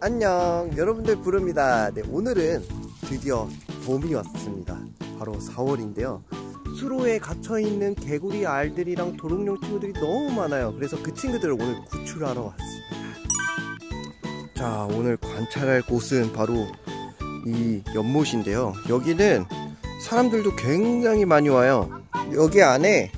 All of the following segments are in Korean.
안녕, 여러분들 부릅니다. 네, 오늘은 드디어 봄이 왔습니다. 바로 4월인데요 수로에 갇혀있는 개구리 알들이랑 도롱뇽 친구들이 너무 많아요. 그래서 그 친구들을 오늘 구출하러 왔습니다. 자, 오늘 관찰할 곳은 바로 이 연못인데요, 여기는 사람들도 굉장히 많이 와요. 여기 안에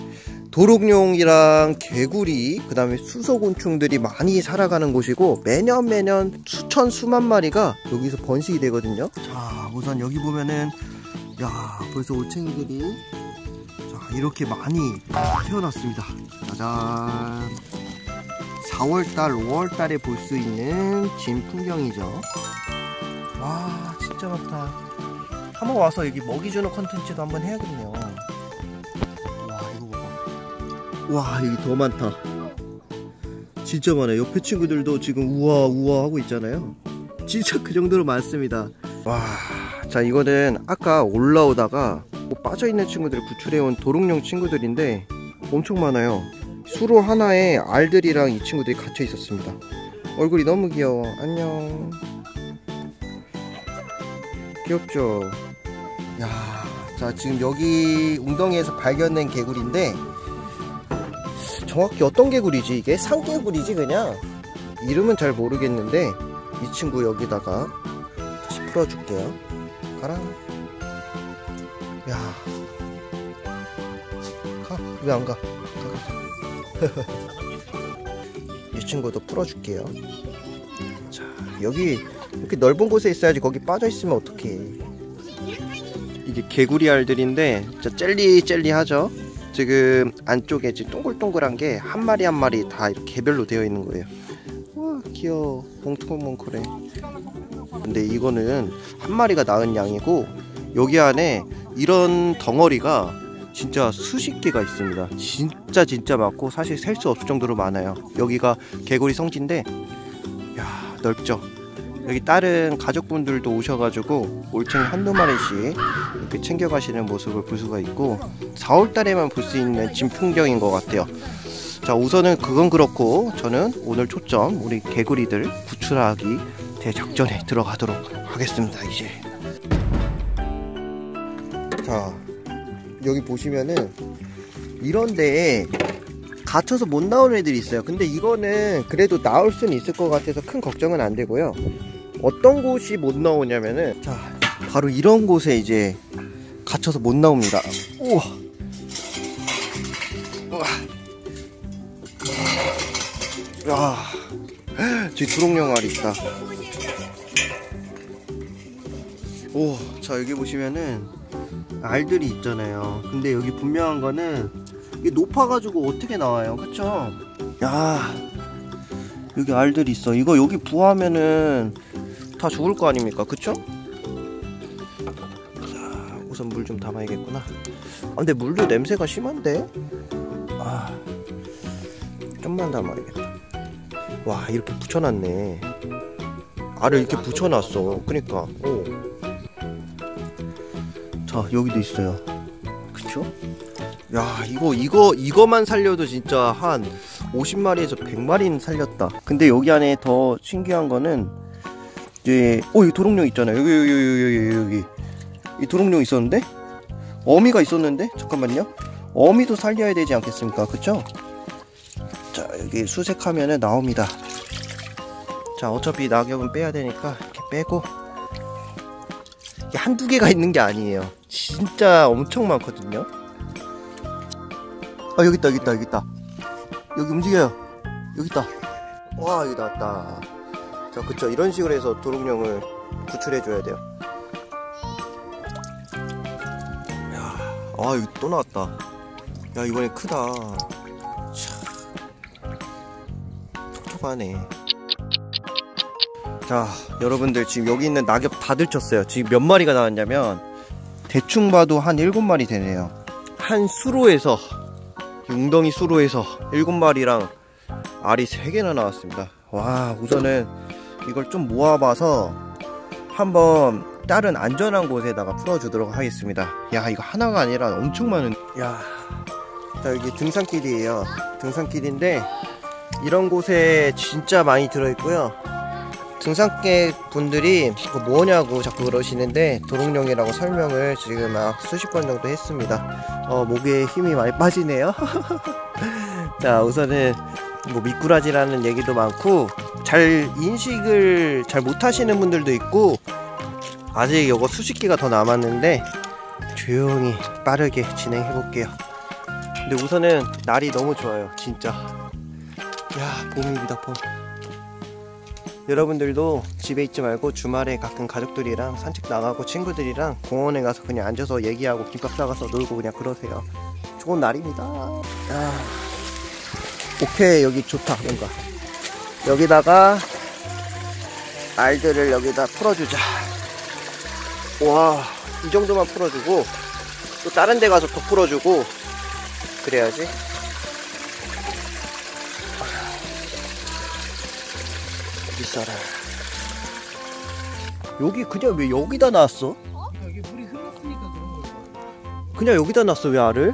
도롱뇽이랑 개구리, 그 다음에 수소곤충들이 많이 살아가는 곳이고, 매년 수천 수만 마리가 여기서 번식이 되거든요. 자, 우선 여기 보면은 야, 벌써 올챙이들이 자 이렇게 많이 태어났습니다. 짜잔. 4월달 5월달에 볼 수 있는 진풍경이죠. 와, 진짜 많다. 한번 와서 여기 먹이 주는 컨텐츠도 한번 해야겠네요. 와, 여기 더 많다. 진짜 많아요. 옆에 친구들도 지금 우와 우와 하고 있잖아요. 진짜 그 정도로 많습니다. 와, 자, 이거는 아까 올라오다가 빠져있는 친구들을 구출해온 도롱뇽 친구들인데 엄청 많아요. 수로 하나에 알들이랑 이 친구들이 갇혀 있었습니다. 얼굴이 너무 귀여워. 안녕. 귀엽죠? 야, 자, 지금 여기 웅덩이에서 발견된 개구리인데 정확히 어떤 개구리지? 이게 산개구리지 그냥? 이름은 잘 모르겠는데 이 친구 여기다가 다시 풀어줄게요. 가라. 야, 가. 왜 안 가? 이 친구도 풀어줄게요. 자, 여기 이렇게 넓은 곳에 있어야지. 거기 빠져있으면 어떡해. 이게 개구리 알들인데 진짜 젤리하죠? 지금 안쪽에 지금 동글동글한 게 한 마리 한 마리 다 이렇게 개별로 되어 있는 거예요. 와, 귀여워. 몽클몽클해. 근데 이거는 한 마리가 낳은 양이고, 여기 안에 이런 덩어리가 진짜 수십 개가 있습니다. 진짜 많고, 사실 셀 수 없을 정도로 많아요. 여기가 개구리 성지인데, 야, 넓죠? 여기 다른 가족분들도 오셔가지고 올챙이 한두 마리씩 이렇게 챙겨가시는 모습을 볼 수가 있고, 4월달에만 볼 수 있는 진풍경인 것 같아요. 자, 우선은 그건 그렇고 저는 오늘 초점 우리 개구리들 구출하기 대작전에 들어가도록 하겠습니다. 이제 자, 여기 보시면은 이런 데에 갇혀서 못 나오는 애들이 있어요. 근데 이거는 그래도 나올 수는 있을 것 같아서 큰 걱정은 안 되고요. 어떤 곳이 못 나오냐면은, 자, 바로 이런 곳에 이제 갇혀서 못 나옵니다. 우와. 우와. 야, 저기 도롱뇽 알이 있다. 오, 자, 여기 보시면은 알들이 있잖아요. 근데 여기 분명한 거는 이게 높아가지고 어떻게 나와요, 그쵸? 야, 여기 알들이 있어. 이거 여기 부화하면은 다 죽을 거 아닙니까, 그쵸? 자, 우선 물 좀 담아야겠구나. 아, 근데 물도 냄새가 심한데? 아, 좀만 담아야겠다. 와, 이렇게 붙여놨네. 알을 이렇게 붙여놨어. 그니까. 오. 자, 여기도 있어요. 그쵸? 야, 이거만 살려도 진짜 한 50마리에서 100마리는 살렸다. 근데 여기 안에 더 신기한 거는 이제 여기 도롱뇽 있잖아요. 여기 이 도롱뇽 있었는데? 어미가 있었는데? 잠깐만요. 어미도 살려야 되지 않겠습니까? 그쵸? 자, 여기 수색하면은 나옵니다. 자, 어차피 낙엽은 빼야 되니까 이렇게 빼고. 이게 한두 개가 있는 게 아니에요. 진짜 엄청 많거든요. 아, 여기 있다. 여기 움직여요. 여기 있다. 와, 여기 나왔다. 자, 그쵸. 이런 식으로 해서 도롱뇽을 구출해줘야 돼요. 야, 아, 여기 또 나왔다. 야, 이번에 크다. 촉촉하네. 자, 여러분들 지금 여기 있는 낙엽 다 들쳤어요. 지금 몇 마리가 나왔냐면 대충 봐도 한 7마리 되네요. 한 수로에서, 웅덩이 수로에서 7마리랑 알이 3개나 나왔습니다. 와, 우선은 이걸 좀 모아봐서 한번 다른 안전한 곳에다가 풀어주도록 하겠습니다. 야, 이거 하나가 아니라 엄청 많은. 야, 자, 여기 등산길이에요. 등산길인데 이런 곳에 진짜 많이 들어있고요. 등산객 분들이 그거 뭐냐고 자꾸 그러시는데 도롱뇽이라고 설명을 지금 막 수십 번 정도 했습니다. 목에 힘이 많이 빠지네요. 자, 우선은 뭐 미꾸라지라는 얘기도 많고 잘 인식을 잘 못하시는 분들도 있고 아직 요거 수십 개가 더 남았는데 조용히 빠르게 진행해 볼게요. 근데 우선은 날이 너무 좋아요. 진짜 야, 봄입니다. 봄. 여러분들도 집에 있지 말고 주말에 가끔 가족들이랑 산책 나가고 친구들이랑 공원에 가서 그냥 앉아서 얘기하고 김밥 싸가서 놀고 그냥 그러세요. 좋은 날입니다. 야, 오케이, 여기 좋다. 뭔가 여기다가 알들을 여기다 풀어주자. 와, 이 정도만 풀어주고 또 다른 데 가서 더 풀어주고 그래야지. 비싸라. 여기 그냥 왜 여기다 놨어? 여기 물이 흘렀으니까 그런 거야. 그냥 여기다 놨어. 왜 알을?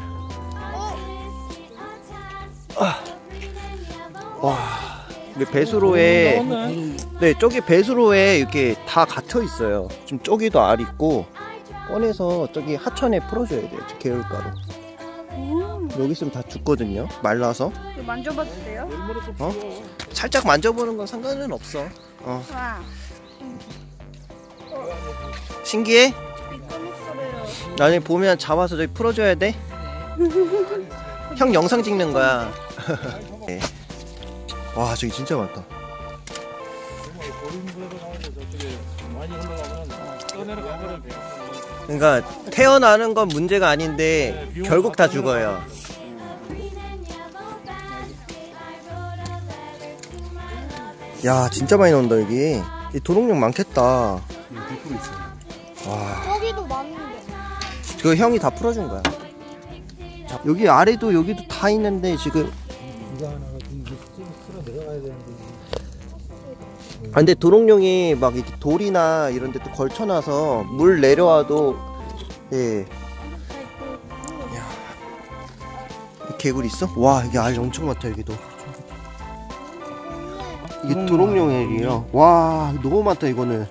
와, 왜 배수로에 네, 저기 배수로에 이렇게 다 갇혀 있어요. 지금 저기도 알 있고 꺼내서 저기 하천에 풀어줘야 돼요. 저 개울가로. 여기 있으면 다 죽거든요. 말라서. 이거 만져봐도 돼요? 살짝 만져보는 건 상관은 없어. 와, 신기해? 미끌미끌해요. 나중에 보면 잡아서 저기 풀어줘야 돼. 형 영상 찍는 거야. 네. 와, 저기 진짜 많다. 그러니까 태어나는 건 문제가 아닌데 결국 다 죽어요. 야, 진짜 많이 나온다. 여기 이 도롱뇽 많겠다. 와, 여기도 많은데. 그 형이 다 풀어준 거야. 자, 여기 아래도 여기도 다 있는데 지금. 이거 하나가 쓸어 내려가야 되는데. 아, 근데 도롱뇽이 막 이렇게 돌이나 이런 데 또 걸쳐놔서 물 내려와도 예. 야, 개구리 있어? 와, 이게 알 엄청 많다. 여기도. 이게 도롱뇽이에요. 와, 너무 많다. 이거는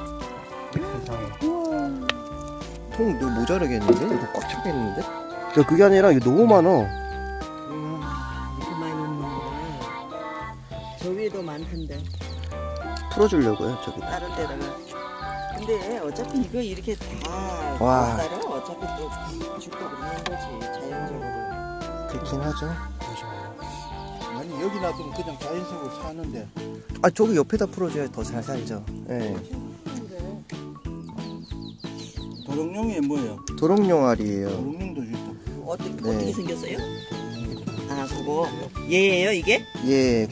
통 이거 모자라겠는데? 이거 꽉 차겠는데? 야, 그게 아니라 이거 너무 많아. 이렇게 많이 넣는구나. 저 위에도 많던데 풀어주려고요, 저기. 다른 데다가. 근데 어차피 이거 이렇게 다 와. 쌀어 어차피 또 죽고 그러는 거지 자연적으로. 그렇긴 하죠. 아니 여기 놔두면 그냥 자연적으로 사는데. 아, 저기 옆에다 풀어줘야 더 잘 살죠. 예. 도롱뇽이 뭐예요? 도롱뇽 알이에요. 도롱뇽도 있다. 어떻게 생겼어요? 아 그거 얘예요 이게? 예.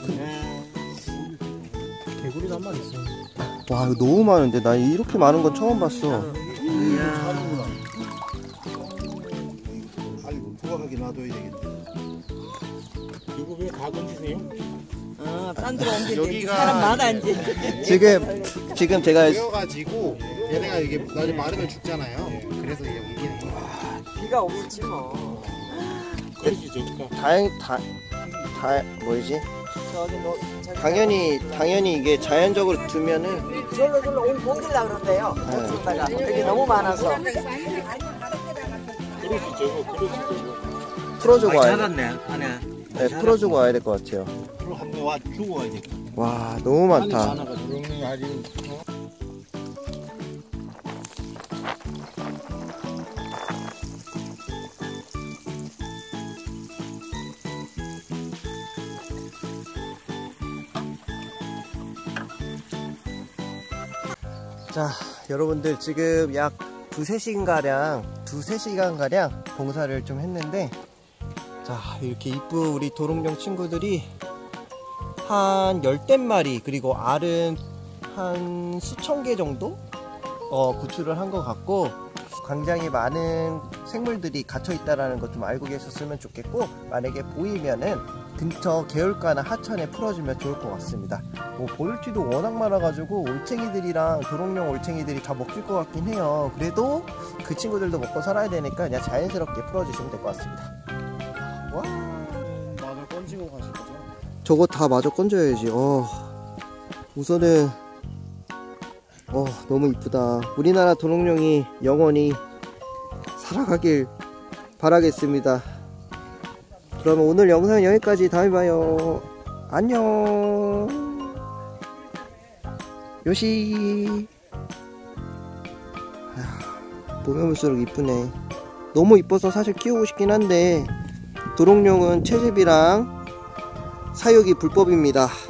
개구리가 한 마리 있어. 와, 이거 너무 많은데 나 이렇게 많은 건 처음 봤어. 사는구나. 아이고 부각하게 놔둬야 되겠네. 이거 왜 가건지세요? 딴 데로 옮길 때 여기가 사람 많아 이제. 지금 제가 보여가지고 얘네가 이게 나중에 마르면 죽잖아요. 그래서 이게 옮기는 거야. 비가 오겠지 뭐. 그렇지 저기가. 뭐지? 저기 당연히 이게 자연적으로 두면은 절로 옮기려고 그런대요. 저쪽다가 여기 너무 많아서. 그렇지 저거. 풀어주고 와야 돼. 찾았네 하나. 네, 풀어주고 와야 될 것 같아요. 한번 와 주고 와야 돼. 와, 너무 많다. 도롱뇽이 아주. 자, 여러분들 지금 약 두세 시간가량 봉사를 좀 했는데, 자, 이렇게 이쁜 우리 도롱뇽 친구들이 한 10댓마리, 그리고 알은 한 수천 개 정도 구출을 한 것 같고, 굉장히 많은 생물들이 갇혀 있다라는 것 좀 알고 계셨으면 좋겠고, 만약에 보이면은 근처 개울가나 하천에 풀어주면 좋을 것 같습니다. 뭐 볼티도 워낙 많아가지고 올챙이들이랑 도롱뇽 올챙이들이 다 먹힐 것 같긴 해요. 그래도 그 친구들도 먹고 살아야 되니까 그냥 자연스럽게 풀어주시면 될 것 같습니다. 와, 마늘 건지고 가실 거죠? 저거 다 마저 건져야지. 우선은 너무 이쁘다. 우리나라 도롱뇽이 영원히 살아가길 바라겠습니다. 그러면 오늘 영상은 여기까지. 다음에 봐요. 안녕. 요시. 보면 볼수록 이쁘네. 너무 이뻐서 사실 키우고 싶긴 한데 도롱뇽은 채집이랑 사육이 불법입니다.